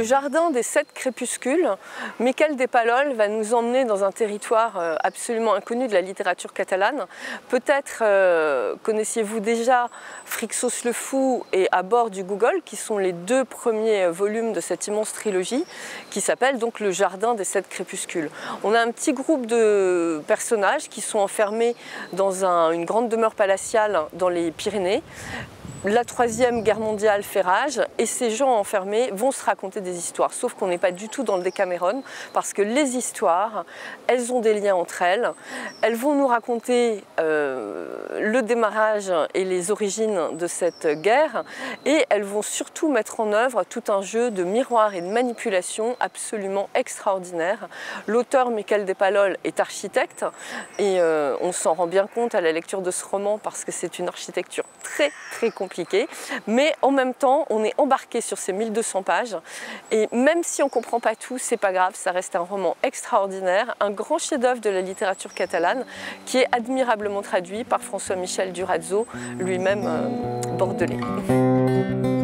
jardin des 7 crépuscules, Miquel de Palol va nous emmener dans un territoire absolument inconnu de la littérature catalane. Peut-être connaissiez-vous déjà Frixos le Fou et À bord du Google, qui sont les 2 premiers volumes de cette immense trilogie, qui s'appelle donc Le jardin des 7 crépuscules. On a un petit groupe de personnages qui sont enfermés dans une grande demeure palatiale dans les Pyrénées. La Troisième Guerre mondiale fait rage et ces gens enfermés vont se raconter des histoires. Sauf qu'on n'est pas du tout dans le Décameron parce que les histoires, elles ont des liens entre elles. Elles vont nous raconter le démarrage et les origines de cette guerre et elles vont surtout mettre en œuvre tout un jeu de miroir et de manipulation absolument extraordinaire. L'auteur Miquel de Palol est architecte et on s'en rend bien compte à la lecture de ce roman parce que c'est une architecture très compliquée. Mais en même temps, on est embarqué sur ces 1200 pages et même si on ne comprend pas tout, c'est pas grave, ça reste un roman extraordinaire, un grand chef-d'œuvre de la littérature catalane qui est admirablement traduit par François-Michel Durazzo, lui-même bordelais.